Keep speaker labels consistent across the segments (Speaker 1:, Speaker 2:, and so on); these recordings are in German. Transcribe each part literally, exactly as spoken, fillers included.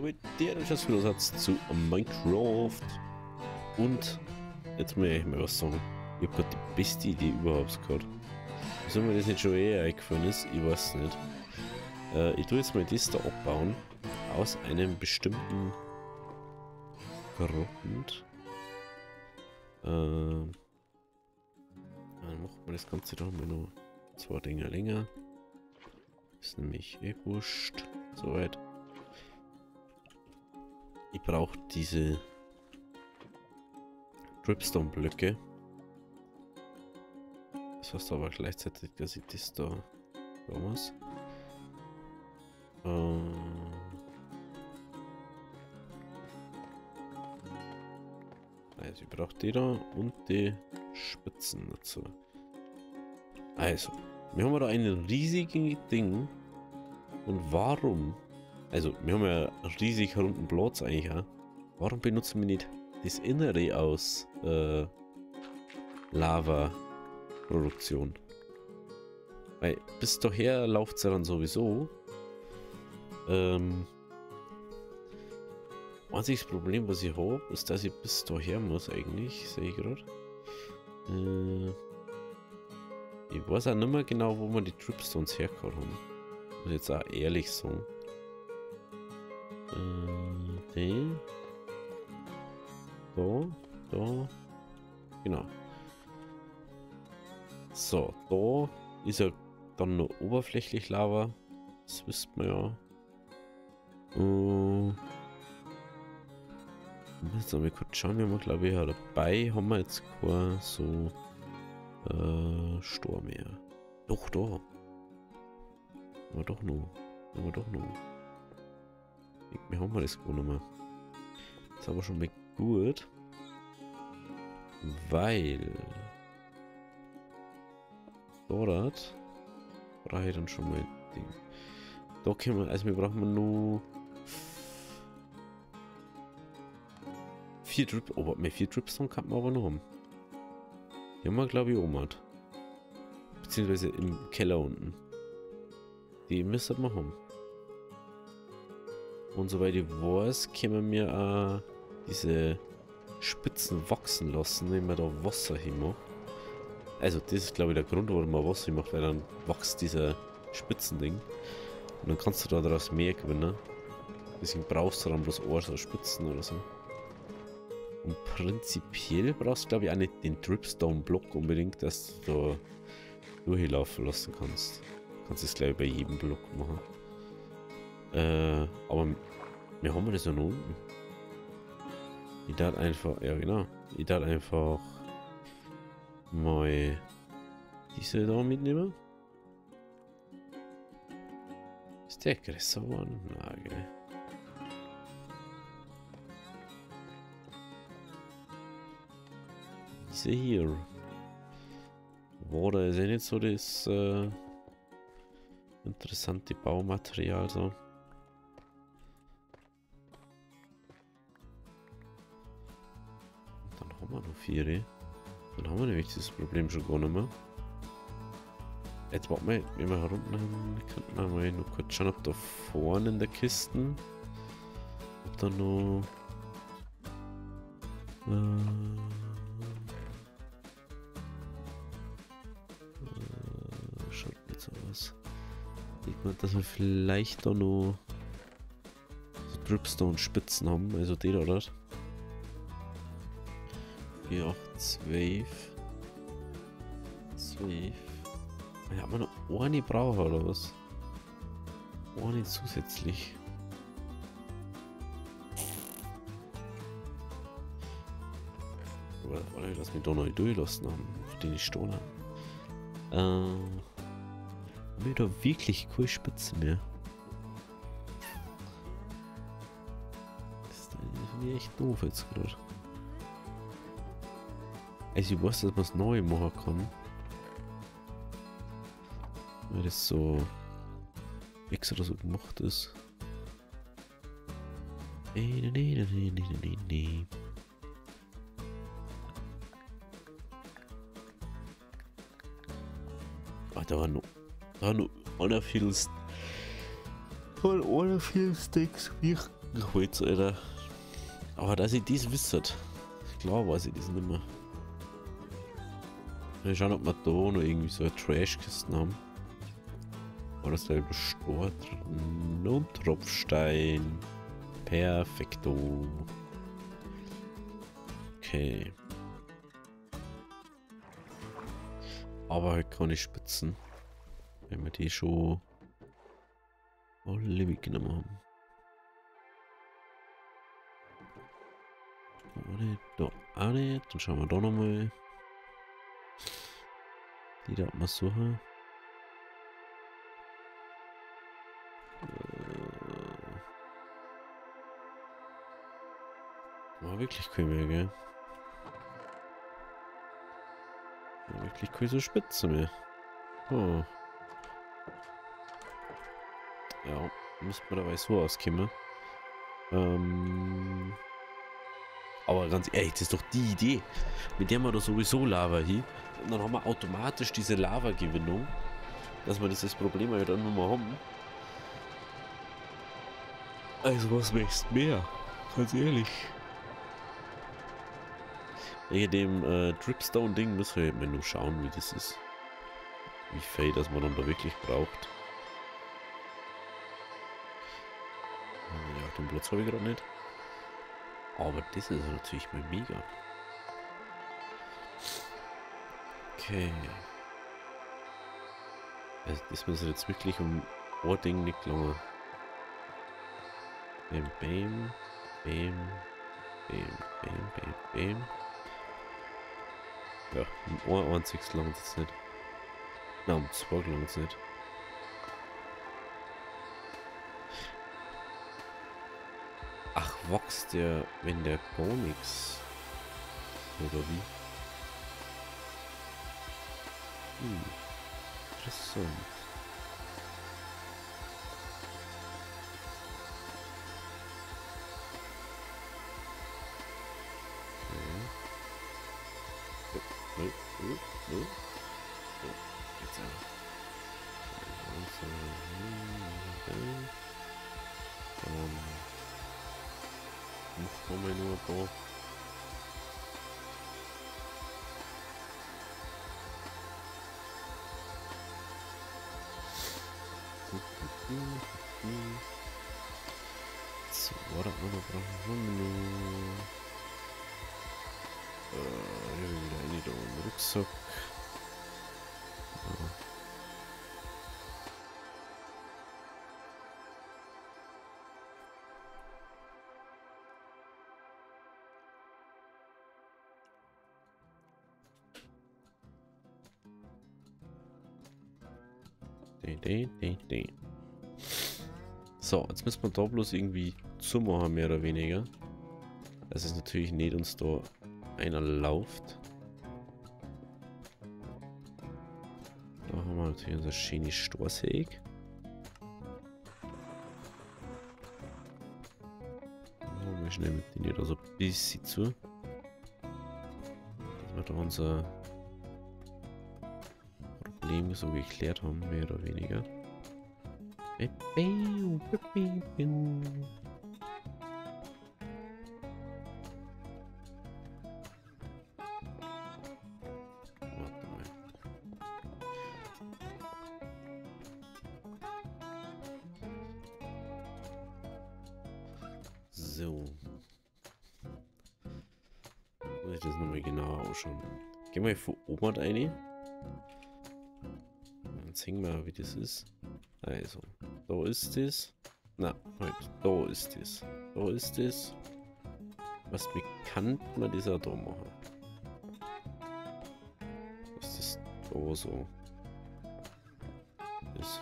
Speaker 1: Leute, der Schatzpilosatz zu Minecraft. Und jetzt muss ich mal was sagen. Ich hab gerade die beste Idee überhaupt gehabt. Wieso mir das nicht schon eher eingefallen ist, ich weiß nicht. Äh, ich tue jetzt mal das da abbauen. Aus einem bestimmten Grund. Äh, dann machen wir das Ganze doch mal noch zwei Dinge länger. Ist nämlich eh wurscht. Soweit. Ich brauche diese Dripstone-Blöcke. Das heißt aber gleichzeitig, dass ich das da da muss. Ähm also ich brauche die da und die Spitzen dazu. Also, wir haben da ein riesiges Ding. Und warum? Also, wir haben ja einen riesig runden Platz eigentlich auch. Warum benutzen wir nicht das Innere aus äh, Lava-Produktion? Weil bis daher läuft es ja dann sowieso. Ähm, einziges Problem, was ich habe, ist, dass ich bis daher muss eigentlich, sehe ich gerade. Äh, ich weiß auch nicht mehr genau, wo wir die Dripstones hergeholt haben. Muss ich jetzt auch ehrlich sagen. Äh, den. Da, da. Genau. So, da ist ja dann nur oberflächlich Lava. Das wisst man ja. Uh, jetzt mal kurz schauen, wir haben glaube ich ja dabei, haben wir jetzt kein so äh, Stor mehr. Doch, da. Aber doch noch. Aber doch noch. Wir haben wir das gar nicht mehr. Das ist aber schon mal gut. Weil dort brauche ich dann schon mal Ding. Da können wir, also wir brauchen nur vier Drip, oh, mit vier Dripstone kann man aber noch haben. Die haben wir glaube ich oben. Beziehungsweise im Keller unten. Die müssen wir haben. Und soweit ich weiß, können wir auch diese Spitzen wachsen lassen, wenn man da Wasser hinmacht. Also das ist glaube ich der Grund, warum man Wasser hinmacht, weil dann wächst dieser Spitzending. Und dann kannst du da daraus mehr gewinnen. Deswegen brauchst du dann bloß ein so Spitzen oder so. Und prinzipiell brauchst du glaube ich auch nicht den Dripstone-Block unbedingt, dass du da durchlaufen lassen kannst. Du kannst das glaube ich bei jedem Block machen. Äh, aber wir haben das ja noch unten. Ich darf einfach, ja genau, ich darf einfach mal diese da mitnehmen. Ist der größer geworden? Na, gell. Diese hier. War da ist ja nicht so das äh, interessante Baumaterial so. Dann haben wir noch vier. Dann haben wir nämlich dieses Problem schon gar nicht mehr. Jetzt warten wir, wenn wir herunten haben, könnten wir mal noch kurz schauen, ob da vorne in der Kiste, ob da noch äh, äh, schaut nicht so aus. Ich meine, dass wir vielleicht da noch so Dripstone-Spitzen haben, also die da dort. vier, acht, zwölf. zwölf. Ja, haben wir noch eine brauchen oder was? Eine zusätzlich. Aber warte, dass wir da noch nicht durchlassen haben, auf den ich stehen habe. Ähm. Haben wir da wirklich keine Spitze mehr? Das ist mir echt doof jetzt gerade. Also ich weiß, dass man es neu machen kann. Weil das so extra so gemacht ist. Nee, nee, nee, nee, nee, nee, nee. Ah, da war noch, da war noch einer viel, einer viel Sticks, wie ich Holz, Alter. Aber dass ich das wisset, klar weiß ich das nicht mehr. Wir schauen, ob wir da noch irgendwie so eine Trashkisten haben. War das da überstört? Und Tropfstein. Perfekto. Okay. Aber halt keine Spitzen. Wenn wir die schon alle mitgenommen haben. Da nicht, da auch nicht. Dann schauen wir da nochmal. Die da mal suchen. War wirklich cool mehr, gell? War wirklich cool so Spitze mehr. Oh. Ja, müsste man dabei so auskommen. Ähm. Aber ganz ehrlich, das ist doch die Idee. Mit der wir da sowieso Lava hin. Und dann haben wir automatisch diese Lava-Gewinnung. Dass wir dieses Problem halt dann nochmal haben. Also was möchtest mehr? Ganz ehrlich. Wegen dem äh, Dripstone-Ding müssen wir halt mal nur schauen, wie das ist. Wie viel das man dann da wirklich braucht. Ja, den Platz habe ich gerade nicht. Aber das ist natürlich mal mega. Okay. Also das muss jetzt wirklich um ein Ding nicht lange. Bam, bam, bam, bam, bam, bam, bam. Ja, um ein einziges langt es nicht. Nein, um zwei langt es nicht. Ach, wächst der, wenn der gar nichts. Oder wie? Hm, interessant. Okay. Oh, oh, oh, oh. Jetzt einfach. Ähm. Nicht nochmal nur da. So, warte mal, noch brauchen wir noch. Äh, wieder in den Rucksack. Ja. So, jetzt müssen wir da bloß irgendwie zumachen, mehr oder weniger. Das ist natürlich nicht uns da einer läuft. Da haben wir natürlich unser schönes Stoßheg. Machen wir schnell mit denen da so ein bisschen zu. Dass wir da unser Problem so geklärt haben, mehr oder weniger. So. Muss ich das nochmal genauer ausschauen. Gehen wir von oben rein. Dann sehen wir, wie das ist. Also, da ist das. Na, halt, da ist das. Da ist das. Was wie kann man das auch da machen? Was ist da so? Ist.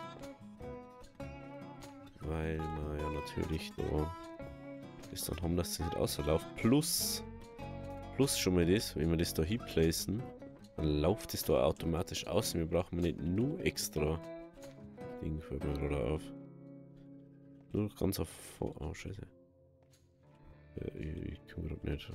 Speaker 1: Weil wir ja natürlich da das dann haben, dass das nicht außerläuft. Plus, plus schon mal das, wenn wir das da hinplacen, dann läuft das da automatisch aus und wir brauchen nicht nur extra Ding, fällt mir gerade auf. Nur ganz auf. Oh, scheiße. Ja, ich, ich kann gerade nicht.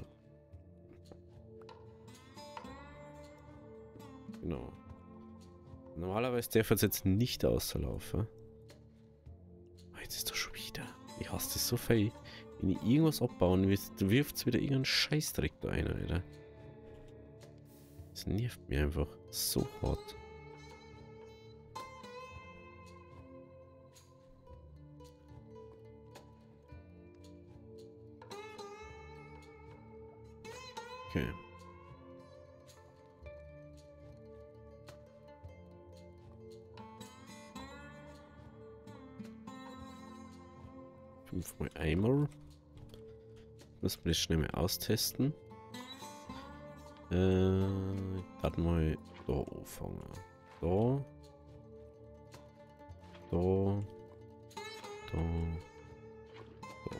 Speaker 1: Genau. Normalerweise darf es jetzt nicht auslaufen. Oh, jetzt ist doch schon wieder. Ich hasse das so viel. Wenn ich irgendwas abbauen will, wirft es wieder irgendeinen Scheißdreck da ein, Alter. Das nervt mir einfach so hart. Okay. Fünfmal Eimer. Muss man das schnell mal austesten. Äh, dann mal da anfangen. Da. Da. Da. Da.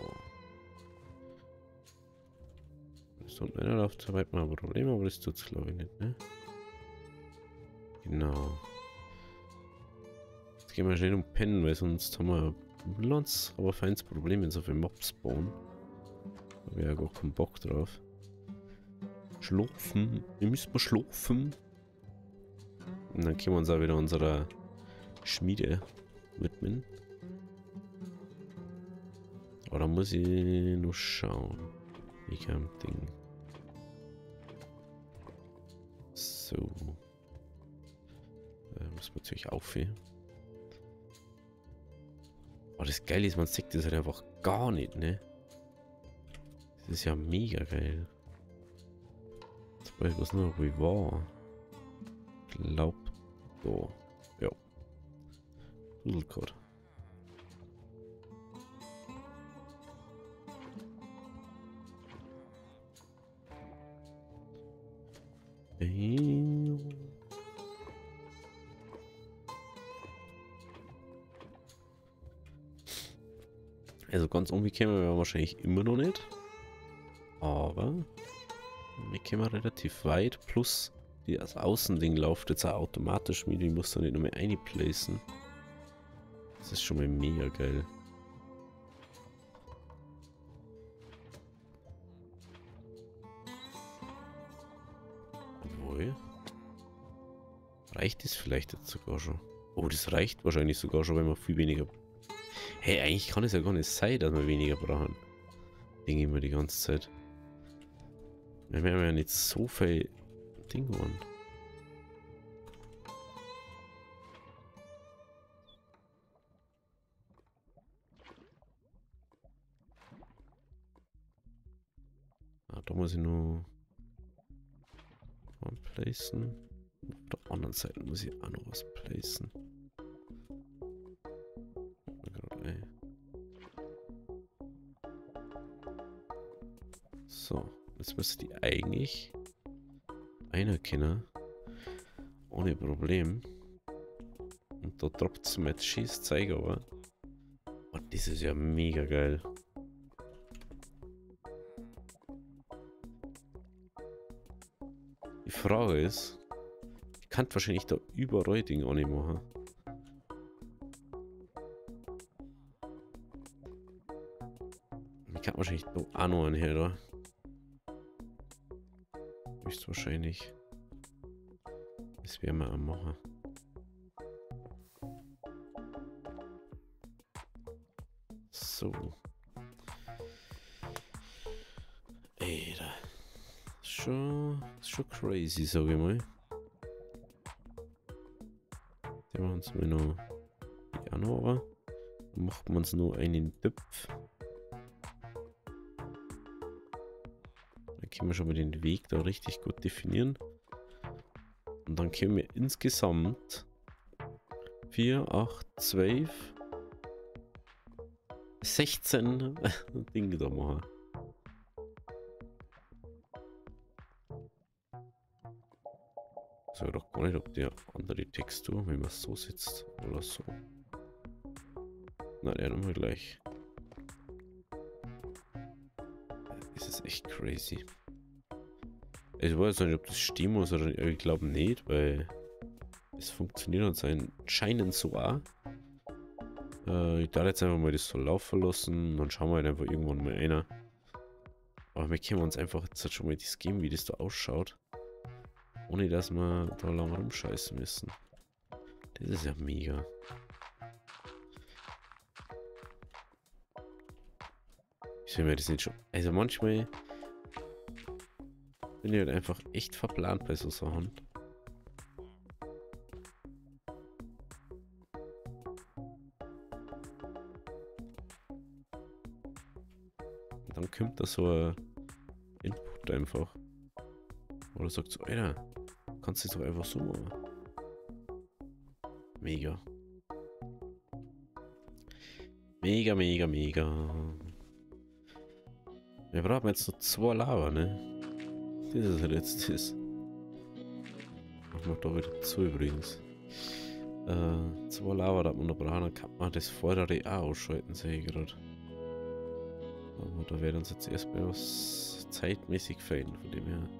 Speaker 1: Das unten einer läuft so weit mal ein Problem, aber das tut es glaube ich nicht, ne? Genau. Jetzt gehen wir schnell um pennen, weil sonst haben wir ein Lanz, aber feines Problem, wenn so viele Mobs bauen. Da wäre ja gar keinen Bock drauf. Schlafen. Wir müssen mal schlafen. Und dann können wir uns auch wieder unserer Schmiede widmen. Aber da muss ich nur schauen. Ich kann Ding. So. Da muss man natürlich aufhören. Aber das Geile ist, man sieht das halt einfach gar nicht, ne? Das ist ja mega geil. Jetzt weiß ich was noch, wo ich war. Ich glaub, da. Ja. Puzzlecode. Also ganz umgekommen wäre wahrscheinlich immer noch nicht. Aber wir kommen relativ weit. Plus das Außending läuft jetzt auch automatisch mit. Ich muss da nicht nur mehr einplacen. Das ist schon mal mega geil. Obwohl. Reicht das vielleicht jetzt sogar schon? Oh, das reicht wahrscheinlich sogar schon, wenn wir viel weniger... Hey, eigentlich kann es ja gar nicht sein, dass wir weniger brauchen. Denke ich mir die ganze Zeit. Wir haben ja nicht so viel Dinge an. Ah, da muss ich nur placen. Auf der anderen Seite muss ich auch noch was placen. So, jetzt müsste die eigentlich anerkennen. Ohne Problem. Und da droppt es mit Schießzeiger, aber. Und das ist ja mega geil. Die Frage ist, ich kann wahrscheinlich da überall Dinge auch nicht machen. Ich kann wahrscheinlich da auch noch einen her, da. Höchstwahrscheinlich. Das werden wir auch machen. So. Ey, da. Schon, schon crazy, sag ich mal. Den machen wir noch die auch noch, aber dann macht man uns nur einen Töpf. Dann können wir schon mal den Weg da richtig gut definieren. Und dann können wir insgesamt vier, acht, zwölf, sechzehn Dinge da machen. So, doch gar nicht, ob der andere Textur, wenn man es so sitzt oder so. Na, der nochmal gleich. Das ist echt crazy. Ich weiß nicht, ob das stehen muss oder ich glaube nicht, weil es funktioniert anscheinend so auch. Äh, ich darf jetzt einfach mal das so laufen lassen und dann schauen wir halt einfach irgendwann mal einer. Aber wir können uns einfach jetzt halt schon mal das geben, wie das da ausschaut. Ohne dass wir da lang rumscheißen müssen. Das ist ja mega. Ich will mir das nicht schon. Also manchmal bin ich halt einfach echt verplant bei so Sachen. Und dann kommt da so ein Input einfach. Oder sagt so, Alter, kannst du das doch einfach so machen. Mega. Mega, mega, mega. Wir brauchen jetzt noch zwei Lava, ne? Das ist halt jetzt das. Machen wir da wieder zu übrigens. Äh, zwei Lava, da man noch brauchen, dann kann man das vordere auch ausschalten, sehe ich gerade. Aber da wird uns jetzt erstmal was zeitmäßig fehlen, von dem her.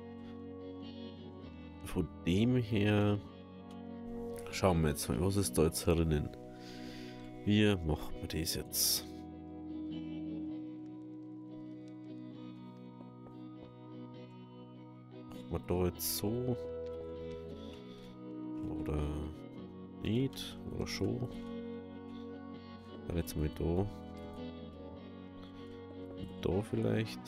Speaker 1: Von dem her schauen wir jetzt mal, was ist da jetzt drinnen. Wie machen wir das jetzt? Machen wir da jetzt so? Oder nicht? Oder schon? Dann jetzt mal da. Und da vielleicht.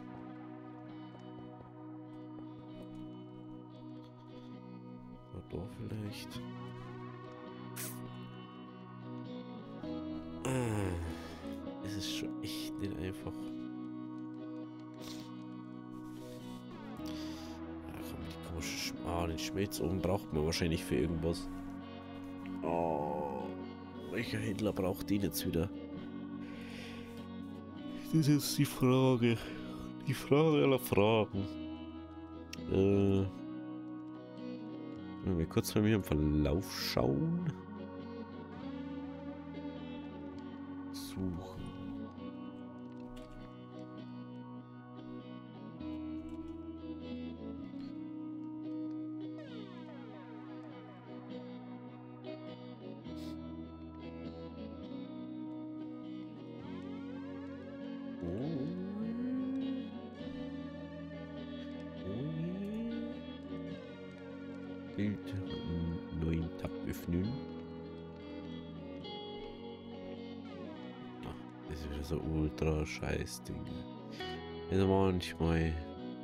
Speaker 1: Oder da vielleicht. Es ist schon echt nicht einfach. Ja, komm, die komische Sch ah, den Schmelz oben braucht man wahrscheinlich für irgendwas. Oh, welcher Händler braucht den jetzt wieder? Das ist die Frage. Die Frage aller Fragen. Äh, wenn wir kurz bei mir im Verlauf schauen. Suchen. Bild, neuen Tab öffnen. Das ist wieder so ultra scheiß Ding. Also manchmal.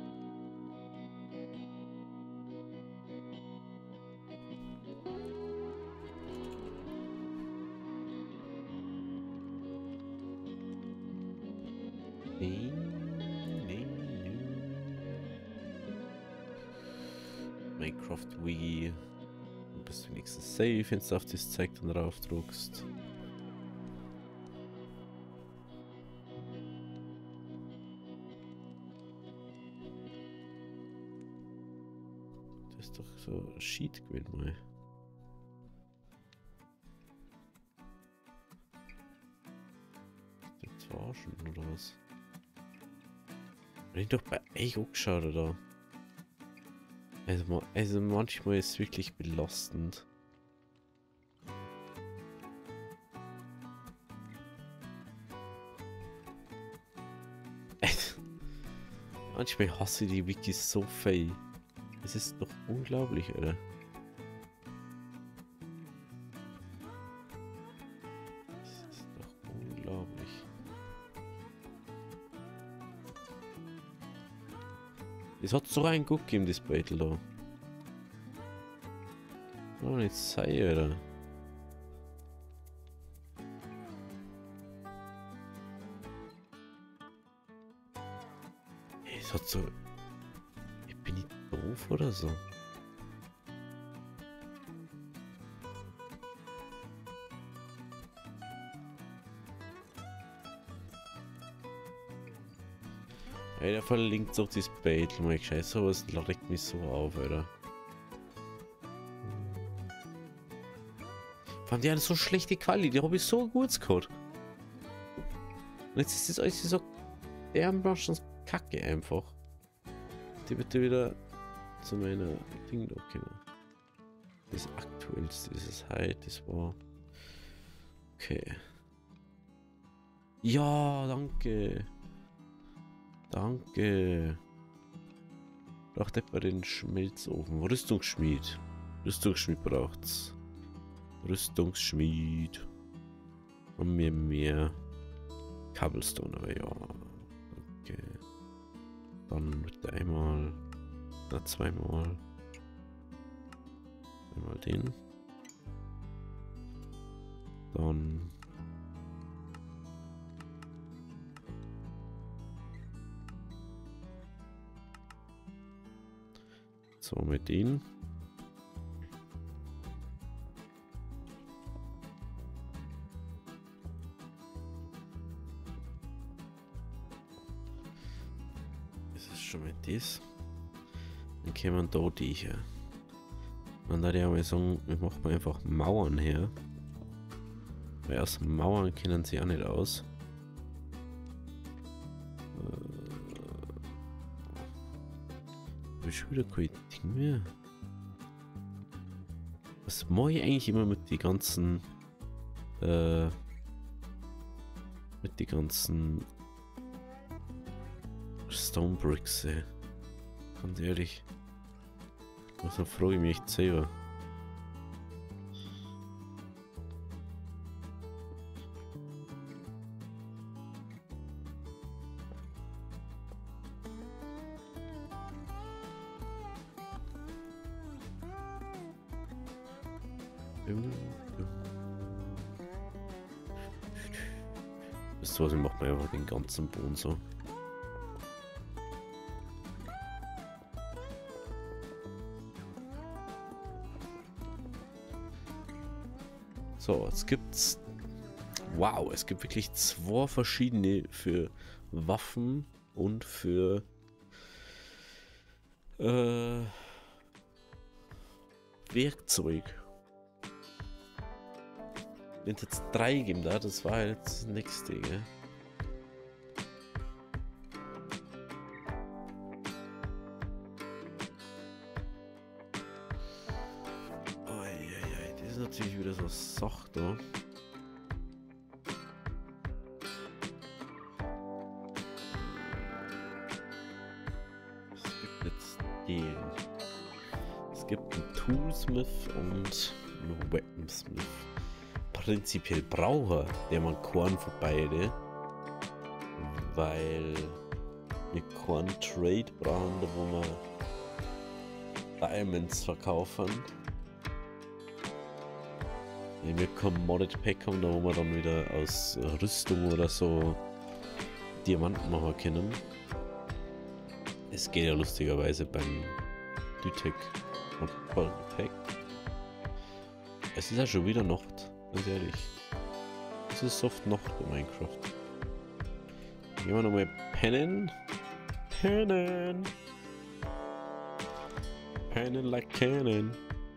Speaker 1: Nee, nee, nee. Minecraft Wii. Du bist wenigstens safe, wenn du auf das Zeug dann drauf druckst. Das ist doch so ein Sheet gewesen mal. Das verarschen oder was? Hab ich doch bei euch auch geschaut, oder? Also, also manchmal ist es wirklich belastend. Manchmal hasse ich die Wikis so viel. Es ist doch unglaublich, oder? Es ist doch unglaublich. Es hat so einen Guck gegeben, das Battle da. Oh, nicht sei, oder? Es hat so... Ich bin nicht doof oder so. Ey, der verlinkt doch das Battle, mal scheiße, sowas regt mich so auf, Alter. Vor allem die haben so schlechte Quali, die habe ich so gut gehabt. Und jetzt ist das alles so dermaßen Kacke einfach. Die bitte wieder zu meiner Ding da kommen. Das aktuellste ist es halt, das war. Okay. Ja, danke. Danke. Braucht etwa den Schmelzofen. Rüstungsschmied. Rüstungsschmied braucht's. Rüstungsschmied. Und mir mehr. Cobblestone, aber ja. Okay. Dann bitte einmal. Na, zweimal. Einmal den. Dann. So, mit den. Schon mit das. Dann kämen da die hier. Dann würde ich auch mal sagen, wir machen einfach Mauern her. Weil aus Mauern kennen sie auch nicht aus. Äh, ich schon wieder kein Ding mehr. Was mache ich eigentlich immer mit die ganzen äh, mit die ganzen Stone Bricks, ey. Ganz ehrlich. Also frage ich mich echt selber. Wisst ihr was, ich mache mir einfach den ganzen Boden so. So, es gibt's. Wow, es gibt wirklich zwei verschiedene für Waffen und für äh, Werkzeug. Wenn es jetzt drei geben da, das war jetzt das nächste, gell? Natürlich wieder so sacht da. Es gibt jetzt den. Es gibt einen Toolsmith und einen Weaponsmith. Prinzipiell brauche der man Korn für beide, weil wir Korn Trade brauchen, wo wir Diamonds verkaufen. Wenn wir Commodity Pack haben, da wo wir dann wieder aus Rüstung oder so Diamanten machen können. Es geht ja lustigerweise beim Dytek und Pack. Es ist ja schon wieder Nacht, ganz ehrlich. Es ist oft Nacht in Minecraft. Gehen wir nochmal pennen. Pennen. Pennen like cannon.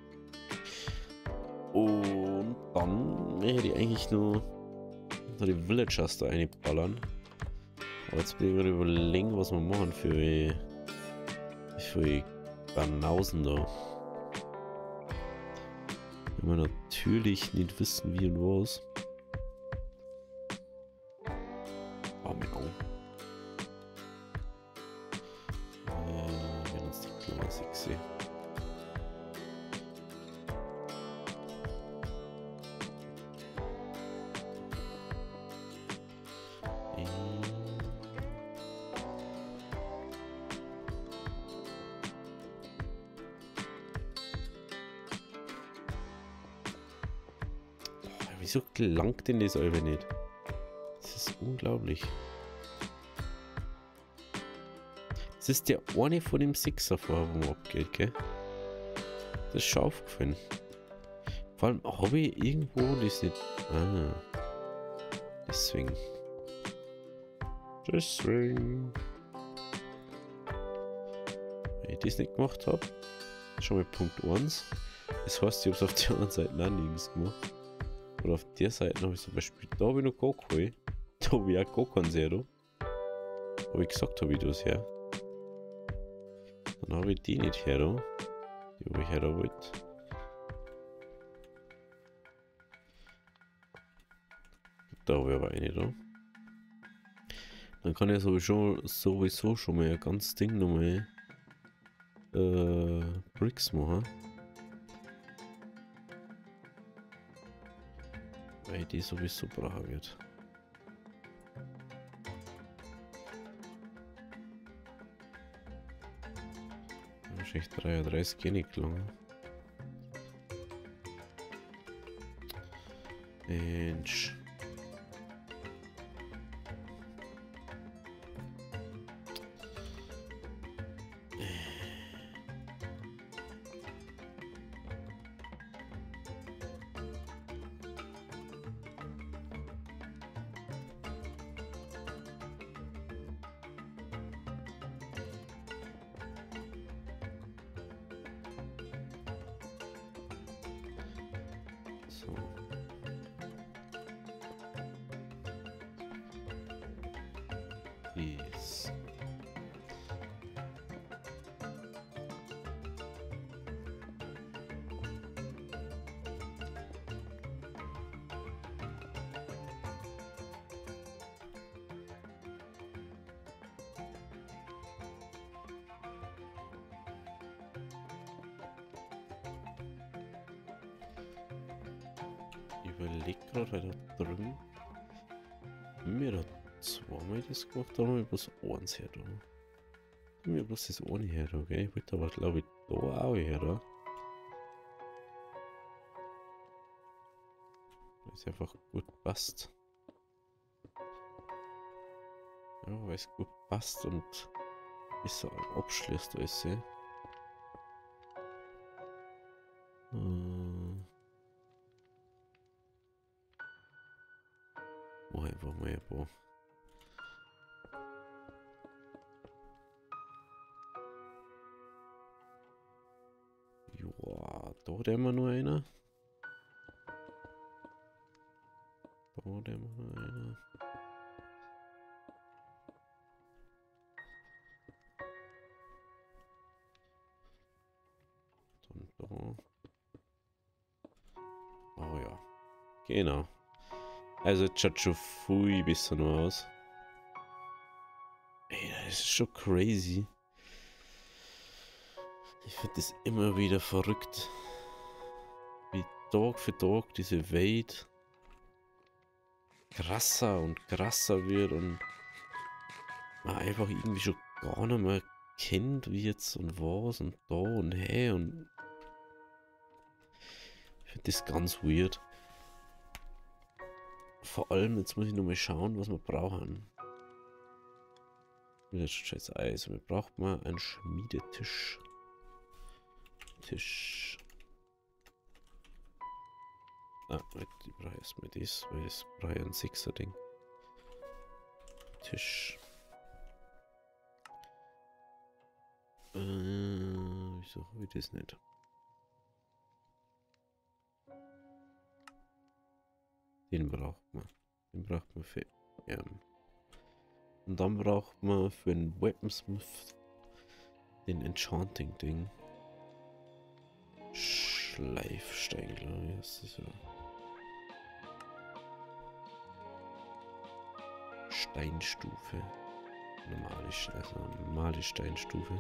Speaker 1: Und dann hätte ich eigentlich nur so die Villagers da reinballern. Aber jetzt bin ich gerade überlegen, was wir machen für die, für die Banausen da. Wenn wir natürlich nicht wissen, wie und was. Oh, mir auch. Äh, wenn uns die Klasse sehe. Wieso gelangt denn das einfach nicht? Das ist unglaublich. Das ist der eine von dem Sixer vorher, wo man abgeht, gell? Das ist schon aufgefallen. Vor allem habe ich irgendwo das nicht. Ah. Deswegen. Deswegen. Wenn ich das nicht gemacht habe, schon mal Punkt eins. Das heißt, ich habe es auf der anderen Seite auch nirgends gemacht. Oder auf der Seite habe ich zum Beispiel, da habe ich noch gar keine. Da habe ich auch gar keinen Zero. Aber ich gesagt habe ich das her. Dann habe ich die nicht her, da. Die habe ich her da wollte. Da habe ich aber eine da. Dann kann ich sowieso, sowieso schon mal ein ganz Ding nochmal äh, Bricks machen. Weil die sowieso brauchen wird. Wahrscheinlich dreiunddreißig geht nicht lang. Mensch. So. Dies. Ich überleg gerade, weil da drüben mir da zweimal das gemacht, da haben wir bloß eins her da. Haben wir bloß das eine her da, gell? Ich wollte aber glaube ich da auch her da. Weil es einfach gut passt. Ja, weil es gut passt und besser abschließt alles. Äh. Mach einfach mal ein paar. Joa, da hat immer nur einer. Da hat immer nur einer. Dann da. Oh ja. Genau. Also jetzt schaut schon viel besser noch aus. Ey, das ist schon crazy. Ich finde das immer wieder verrückt. Wie Tag für Tag diese Welt krasser und krasser wird und man einfach irgendwie schon gar nicht mehr kennt, wie jetzt und was und da und hey und ich finde das ganz weird. Vor allem, jetzt muss ich nur mal schauen, was wir brauchen. Das ist scheiß Eis. Wir brauchen mal einen Schmiedetisch. Tisch. Ah, ich brauche erstmal das, weil ich brauche ein Sechser-Ding. Tisch. Äh, wieso habe ich das nicht? Den braucht man. Den braucht man für ähm. Und dann braucht man für den Weaponsmith den Enchanting-Ding. Schleifstein, glaube ich, ist das ja. Steinstufe. Normale, also normale Steinstufe.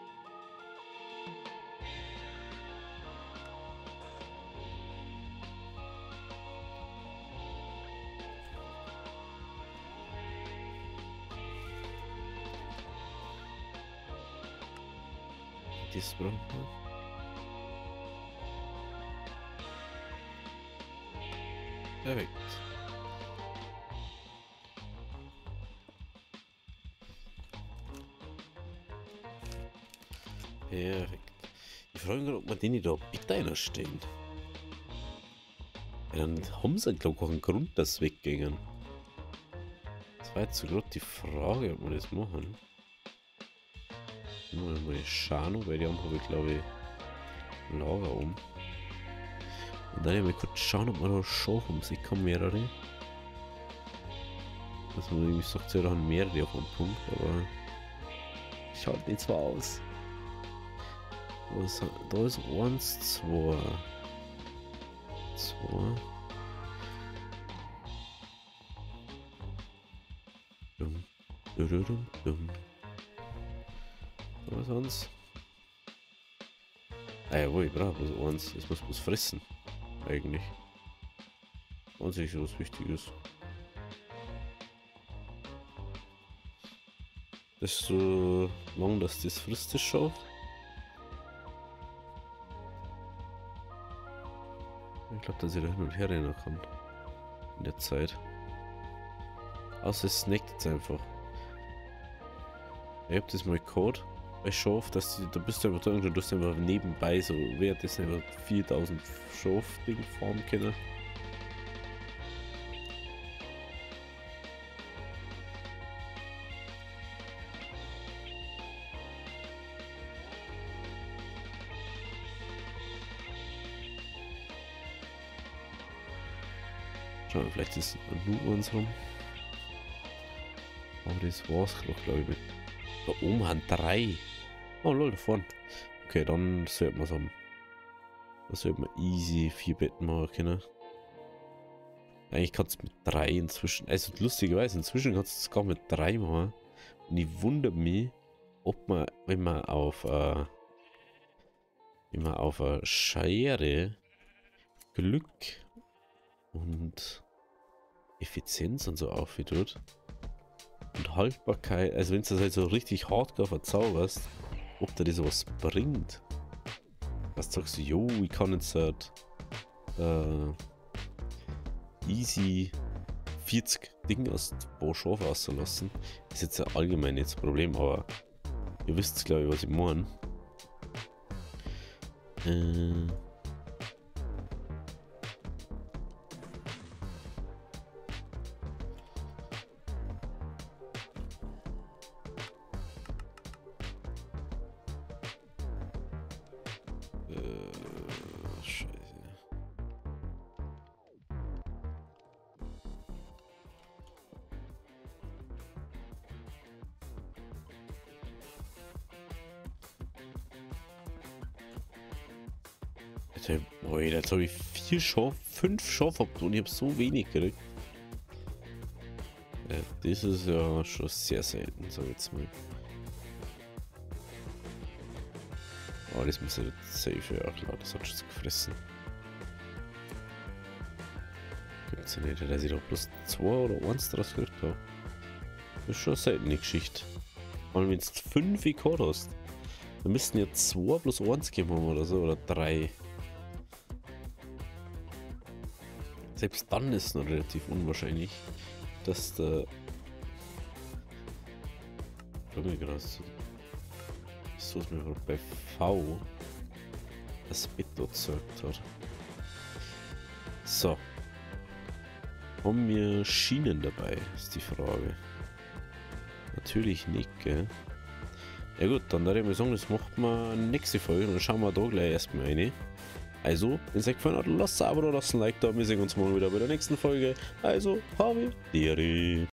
Speaker 1: Das braucht man. Perfekt. Perfekt. Ich frage mich gerade, ob man den da bitte einer stehen. Ja, dann haben sie glaube ich auch einen Grund, dass sie weggehen. Das war jetzt so gerade die Frage, ob wir das machen. Mal, mal schauen, weil die haben habe ich glaube ich Lager um. Und dann mal kurz schauen, ob wir da schon haben. Sie kommen mehrere. Also ich sagt ja, da haben mehrere auf einem Punkt, aber schaut nicht so aus. Was, da ist eins, zwei. Zwei. Dumm. Dumm. Dumm. Was sonst? Ah jawohl, ich brauche bloß eins. Es muss bloß fressen. Eigentlich. Und sicher was Wichtiges. Das so lang, dass das frisst, das schafft. Ich glaube, dass ich da hin und her rennen kann. In der Zeit. Außer es snackt jetzt einfach. Ich hab das mal Code bei Schaf, dass die, da bist du einfach drin und du hast einfach nebenbei so währenddessen einfach viertausend Schaf-Ding farmen können. Schauen wir, vielleicht ist nur uns rum. Aber das war's doch, glaube ich. Mit. Da oben haben drei. Oh lol, da vorne. Okay, dann sollten wir es haben. Da sollten wir easy vier Betten machen können. Eigentlich kannst du mit drei inzwischen. Also lustigerweise, inzwischen kannst du es gar mit drei machen. Und ich wundere mich, ob man, wenn man auf äh, wenn man auf eine Schere Glück und Effizienz und so aufgetut und Haltbarkeit, also wenn du das halt so richtig hardcore verzauberst, ob da das was bringt. Was sagst du, jo, ich kann jetzt halt äh, easy vierzig Dinge aus pro Schaf rauslassen. Ist jetzt ja allgemein jetzt ein Problem, aber ihr wisst glaube ich, was ich meine. Äh, Oh, jetzt habe ich vier Schaf, fünf Schafe und ich habe so wenig gekriegt. Ja, das ist ja schon sehr selten, sag ich jetzt mal. Oh, das muss ja safe, ja klar, das hat schon gefressen. Gibt's ja nicht, dass ich doch bloß zwei oder eins draus gekriegt habe. Das ist schon selten die Geschichte. Und wenn du fünf I K hast, dann müssten ja zwei plus eins geben oder so, oder drei. Selbst dann ist es noch relativ unwahrscheinlich, dass der. Ich glaube mir gerade so. So ist mir bei V das Bett dort gesagt hat. So. Haben wir Schienen dabei, ist die Frage. Natürlich nicht, gell? Ja gut, dann würde ich mal sagen, das macht man nächste Folge und dann schauen wir da gleich erstmal rein. Also, wenn es euch gefallen hat, lasst ein Abo oder lasst ein Like da. Wir sehen uns morgen wieder bei der nächsten Folge. Also, habe Deri.